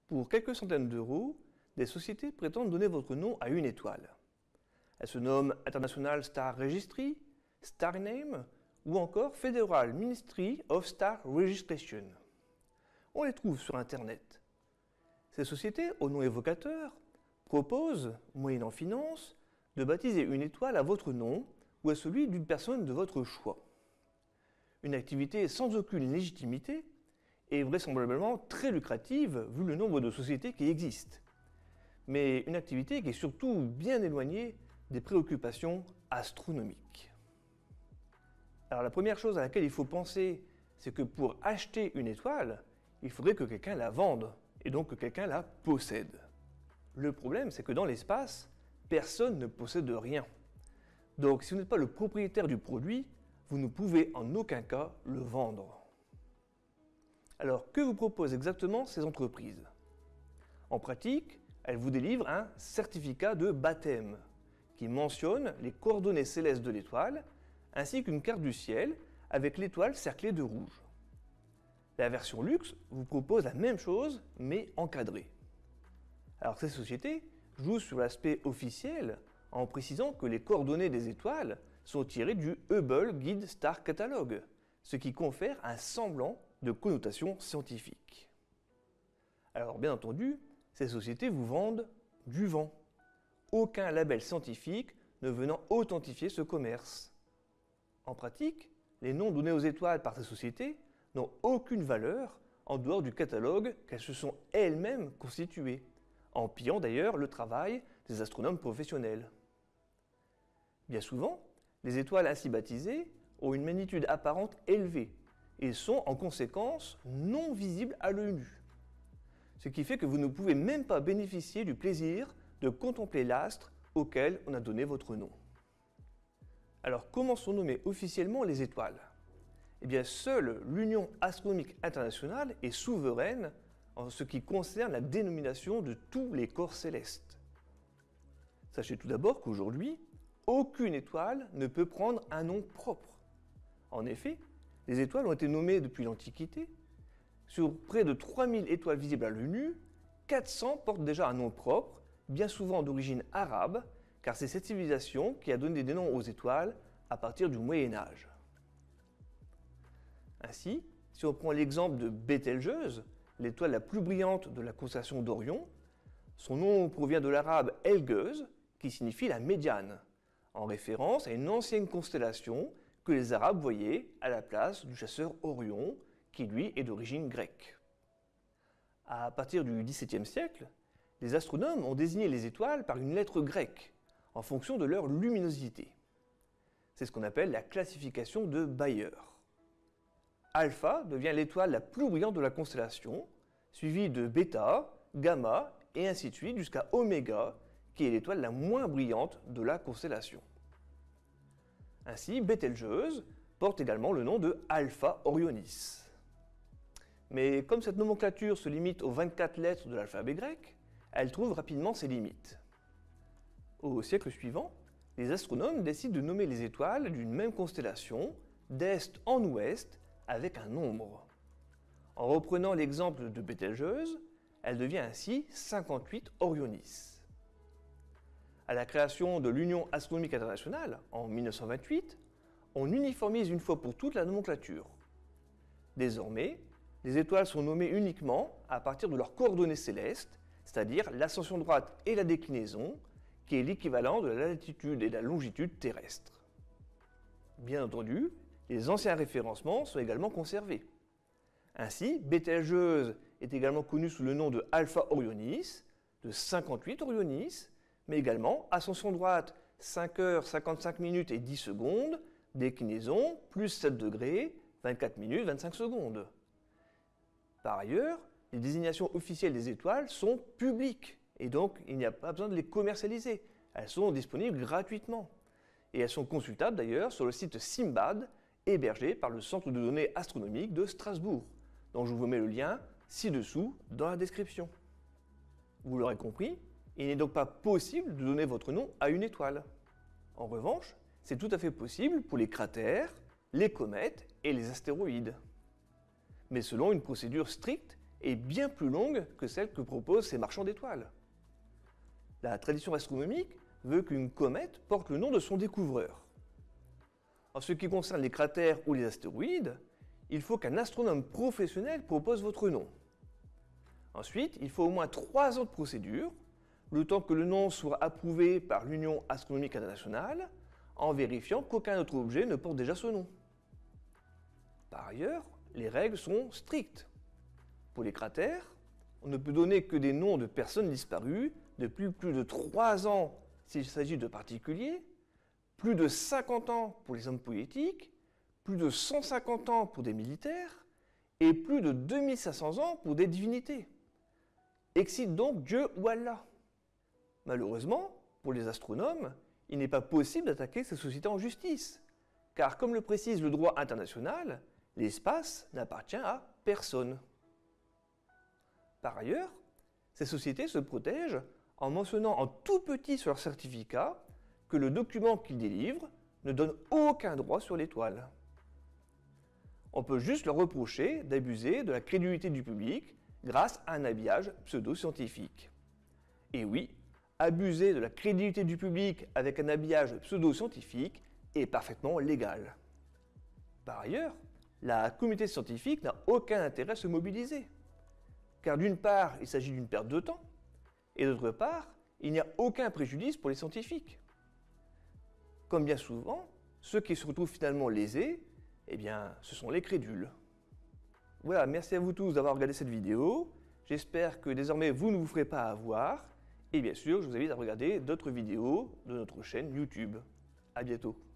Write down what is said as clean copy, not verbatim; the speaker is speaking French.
Pour quelques centaines d'euros, des sociétés prétendent donner votre nom à une étoile. Elles se nomment International Star Registry, Starname ou encore Federal Ministry of Star Registration. On les trouve sur Internet. Ces sociétés, au nom évocateur, proposent, moyennant finance, de baptiser une étoile à votre nom ou à celui d'une personne de votre choix. Une activité sans aucune légitimité et vraisemblablement très lucrative vu le nombre de sociétés qui existent. Mais une activité qui est surtout bien éloignée des préoccupations astronomiques. Alors la première chose à laquelle il faut penser, c'est que pour acheter une étoile, il faudrait que quelqu'un la vende, et donc que quelqu'un la possède. Le problème, c'est que dans l'espace, personne ne possède rien. Donc si vous n'êtes pas le propriétaire du produit, vous ne pouvez en aucun cas le vendre. Alors que vous proposent exactement ces entreprises? En pratique, elles vous délivrent un certificat de baptême qui mentionne les coordonnées célestes de l'étoile ainsi qu'une carte du ciel avec l'étoile cerclée de rouge. La version luxe vous propose la même chose mais encadrée. Alors ces sociétés jouent sur l'aspect officiel en précisant que les coordonnées des étoiles sont tirées du Hubble Guide Star Catalogue, ce qui confère un semblant de connotation scientifique. Alors bien entendu, ces sociétés vous vendent du vent. Aucun label scientifique ne venant authentifier ce commerce. En pratique, les noms donnés aux étoiles par ces sociétés n'ont aucune valeur en dehors du catalogue qu'elles se sont elles-mêmes constituées, en pillant d'ailleurs le travail des astronomes professionnels. Bien souvent, les étoiles ainsi baptisées ont une magnitude apparente élevée et sont en conséquence non visibles à l'œil nu. Ce qui fait que vous ne pouvez même pas bénéficier du plaisir de contempler l'astre auquel on a donné votre nom. Alors comment sont nommées officiellement les étoiles? Eh bien, seule l'Union astronomique internationale est souveraine en ce qui concerne la dénomination de tous les corps célestes. Sachez tout d'abord qu'aujourd'hui, aucune étoile ne peut prendre un nom propre. En effet, les étoiles ont été nommées depuis l'Antiquité. Sur près de 3000 étoiles visibles à l'œil nu, 400 portent déjà un nom propre, bien souvent d'origine arabe, car c'est cette civilisation qui a donné des noms aux étoiles à partir du Moyen Âge. Ainsi, si on prend l'exemple de Bételgeuse, l'étoile la plus brillante de la constellation d'Orion, son nom provient de l'arabe Elgeuse, qui signifie la médiane, en référence à une ancienne constellation que les Arabes voyaient à la place du chasseur Orion, qui lui est d'origine grecque. À partir du XVIIe siècle, les astronomes ont désigné les étoiles par une lettre grecque, en fonction de leur luminosité. C'est ce qu'on appelle la classification de Bayer. Alpha devient l'étoile la plus brillante de la constellation, suivie de Beta, Gamma et ainsi de suite jusqu'à Oméga, qui est l'étoile la moins brillante de la constellation. Ainsi, Bételgeuse porte également le nom de Alpha Orionis. Mais comme cette nomenclature se limite aux 24 lettres de l'alphabet grec, elle trouve rapidement ses limites. Au siècle suivant, les astronomes décident de nommer les étoiles d'une même constellation, d'est en ouest, avec un nombre. En reprenant l'exemple de Bételgeuse, elle devient ainsi 58 Orionis. À la création de l'Union astronomique internationale, en 1928, on uniformise une fois pour toutes la nomenclature. Désormais, les étoiles sont nommées uniquement à partir de leurs coordonnées célestes, c'est-à-dire l'ascension droite et la déclinaison, qui est l'équivalent de la latitude et de la longitude terrestre. Bien entendu, les anciens référencements sont également conservés. Ainsi, Bételgeuse est également connue sous le nom de Alpha Orionis, de 58 Orionis, mais également ascension droite 5 heures 55 minutes et 10 secondes, déclinaison plus 7 degrés, 24 minutes 25 secondes. Par ailleurs, les désignations officielles des étoiles sont publiques et donc il n'y a pas besoin de les commercialiser. Elles sont disponibles gratuitement. Et elles sont consultables d'ailleurs sur le site Simbad, hébergé par le Centre de données astronomiques de Strasbourg, dont je vous mets le lien ci-dessous dans la description. Vous l'aurez compris, il n'est donc pas possible de donner votre nom à une étoile. En revanche, c'est tout à fait possible pour les cratères, les comètes et les astéroïdes. Mais selon une procédure stricte est bien plus longue que celle que proposent ces marchands d'étoiles. La tradition astronomique veut qu'une comète porte le nom de son découvreur. En ce qui concerne les cratères ou les astéroïdes, il faut qu'un astronome professionnel propose votre nom. Ensuite, il faut au moins 3 ans de procédure, le temps que le nom soit approuvé par l'Union astronomique internationale, en vérifiant qu'aucun autre objet ne porte déjà ce nom. Par ailleurs, les règles sont strictes. Pour les cratères, on ne peut donner que des noms de personnes disparues depuis plus de 3 ans s'il s'agit de particuliers, plus de 50 ans pour les hommes politiques, plus de 150 ans pour des militaires et plus de 2500 ans pour des divinités. Excite donc Dieu ou Allah. Malheureusement, pour les astronomes, il n'est pas possible d'attaquer ces sociétés en justice, car comme le précise le droit international, l'espace n'appartient à personne. Par ailleurs, ces sociétés se protègent en mentionnant en tout petit sur leur certificat que le document qu'ils délivrent ne donne aucun droit sur l'étoile. On peut juste leur reprocher d'abuser de la crédulité du public grâce à un habillage pseudo-scientifique. Et oui, abuser de la crédulité du public avec un habillage pseudo-scientifique est parfaitement légal. Par ailleurs, la communauté scientifique n'a aucun intérêt à se mobiliser, car d'une part, il s'agit d'une perte de temps, et d'autre part, il n'y a aucun préjudice pour les scientifiques. Comme bien souvent, ceux qui se retrouvent finalement lésés, eh bien, ce sont les crédules. Voilà, merci à vous tous d'avoir regardé cette vidéo. J'espère que désormais vous ne vous ferez pas avoir. Et bien sûr, je vous invite à regarder d'autres vidéos de notre chaîne YouTube. À bientôt.